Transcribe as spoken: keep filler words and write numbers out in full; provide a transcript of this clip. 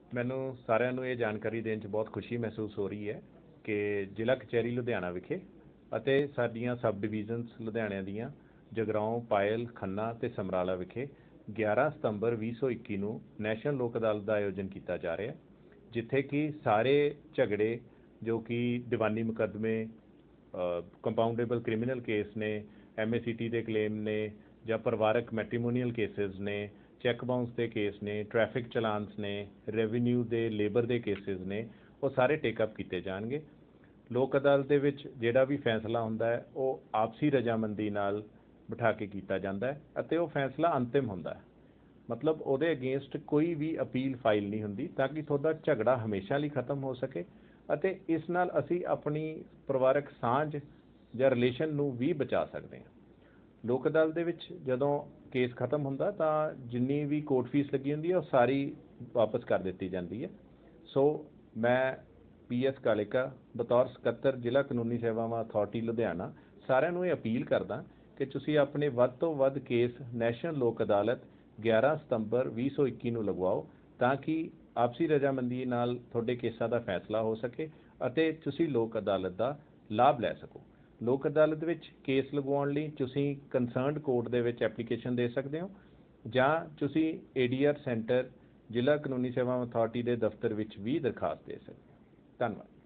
ਮੈਨੂੰ ਸਾਰਿਆਂ ਨੂੰ ਇਹ ਜਾਣਕਾਰੀ ਦੇਣ 'ਚ ਬਹੁਤ ਖੁਸ਼ੀ ਮਹਿਸੂਸ ਹੋ ਰਹੀ ਹੈ ਕਿ ਜ਼ਿਲ੍ਹਾ ਕਚਹਿਰੀ ਲੁਧਿਆਣਾ ਵਿਖੇ ਅਤੇ ਸਾਡੀਆਂ ਸਬ ਡਿਵੀਜ਼ਨਸ ਲੁਧਿਆਣੇ ਦੀਆਂ ਜਗਰਾਓਂ, ਪਾਇਲ, ਖੰਨਾ ਅਤੇ ਸਮਰਾਲਾ ਵਿਖੇ ਗਿਆਰਾਂ ਸਤੰਬਰ ਵੀਹ ਸੌ ਇੱਕੀ ਨੂੰ ਨੈਸ਼ਨਲ ਲੋਕ ਅਦਾਲਤ ਦਾ ਆਯੋਜਨ ਕੀਤਾ ਜਾ ਰਿਹਾ, ਜਿੱਥੇ ਕਿ ਸਾਰੇ ਝਗੜੇ ਜੋ ਕਿ ਦੀਵਾਨੀ ਮੁਕੱਦਮੇ, ਕੰਪਾਊਂਡੇਬਲ ਕ੍ਰਿਮੀਨਲ ਕੇਸ ਨੇ, ਐਮ ਏ ਸੀ ਟੀ ਦੇ ਕਲੇਮ ਨੇ ਜਾਂ ਪਰਿਵਾਰਕ ਮੈਟਰੀਮੋਨੀਅਲ ਕੇਸਿਸ ਨੇ, ਚੈੱਕ ਬਾਉਂਸ ਦੇ ਕੇਸ ਨੇ, ਟ੍ਰੈਫਿਕ ਚਲਾਨਸ ਨੇ, ਰੈਵਨਿਊ ਦੇ, ਲੇਬਰ ਦੇ ਕੇਸਿਸ ਨੇ, ਉਹ ਸਾਰੇ ਟੇਕਅਪ ਕੀਤੇ ਜਾਣਗੇ। ਲੋਕ ਅਦਾਲਤ ਦੇ ਵਿੱਚ ਜਿਹੜਾ ਵੀ ਫੈਸਲਾ ਹੁੰਦਾ ਹੈ ਉਹ ਆਪਸੀ ਰਜਾਮੰਦੀ ਨਾਲ ਬਿਠਾ ਕੇ ਕੀਤਾ ਜਾਂਦਾ ਹੈ ਅਤੇ ਉਹ ਫੈਸਲਾ ਅੰਤਿਮ ਹੁੰਦਾ ਹੈ। ਮਤਲਬ ਉਹਦੇ ਅਗੇਂਸਟ ਕੋਈ ਵੀ ਅਪੀਲ ਫਾਈਲ ਨਹੀਂ ਹੁੰਦੀ, ਤਾਂ ਕਿ ਤੁਹਾਡਾ ਝਗੜਾ ਹਮੇਸ਼ਾ ਲਈ ਖਤਮ ਹੋ ਸਕੇ ਅਤੇ ਇਸ ਨਾਲ ਅਸੀਂ ਆਪਣੀ ਪਰਿਵਾਰਕ ਸਾਂਝ ਜਾਂ ਰਿਲੇਸ਼ਨ ਨੂੰ ਵੀ ਬਚਾ ਸਕਦੇ ਹਾਂ। ਲੋਕ ਅਦਾਲਤ ਦੇ ਵਿੱਚ ਜਦੋਂ ਕੇਸ ਖਤਮ ਹੁੰਦਾ ਤਾਂ ਜਿੰਨੀ ਵੀ ਕੋਰਟ ਫੀਸ ਲੱਗੀ ਹੁੰਦੀ ਹੈ ਉਹ ਸਾਰੀ ਵਾਪਸ ਕਰ ਦਿੱਤੀ ਜਾਂਦੀ ਹੈ। ਸੋ ਮੈਂ ਪੀ ਐਸ ਕਾਲੇਕਾ ਬਤੌਰ ਸਕੱਤਰ ਜ਼ਿਲ੍ਹਾ ਕਾਨੂੰਨੀ ਸੇਵਾਵਾਂ ਅਥਾਰਟੀ ਲੁਧਿਆਣਾ ਸਾਰਿਆਂ ਨੂੰ ਇਹ ਅਪੀਲ ਕਰਦਾ ਕਿ ਤੁਸੀਂ ਆਪਣੇ ਵੱਧ ਤੋਂ ਵੱਧ ਕੇਸ ਨੈਸ਼ਨਲ ਲੋਕ ਅਦਾਲਤ ਗਿਆਰਾਂ ਸਤੰਬਰ ਵੀਹ ਸੌ ਇੱਕੀ ਨੂੰ ਲਗਵਾਓ, ਤਾਂ ਕਿ ਆਪਸੀ ਰਜਾਮੰਦੀ ਨਾਲ ਤੁਹਾਡੇ ਕੇਸਾਂ ਦਾ ਫੈਸਲਾ ਹੋ ਸਕੇ ਅਤੇ ਤੁਸੀਂ ਲੋਕ ਅਦਾਲਤ ਦਾ ਲਾਭ ਲੈ ਸਕੋ। ਲੋਕ ਅਦਾਲਤ ਵਿੱਚ ਕੇਸ ਲਗਵਾਉਣ ਲਈ ਤੁਸੀਂ ਕੰਸਰਨਡ ਕੋਰਟ ਦੇ ਵਿੱਚ ਐਪਲੀਕੇਸ਼ਨ ਦੇ ਸਕਦੇ ਹੋ ਜਾਂ ਤੁਸੀਂ ਏ ਡੀ ਆਰ ਸੈਂਟਰ ਜ਼ਿਲ੍ਹਾ ਕਾਨੂੰਨੀ ਸੇਵਾਵਾਂ ਅਥਾਰਟੀ ਦੇ ਦਫ਼ਤਰ ਵਿੱਚ ਵੀ ਦਰਖਾਸਤ ਦੇ ਸਕਦੇ ਹੋ। ਧੰਨਵਾਦ।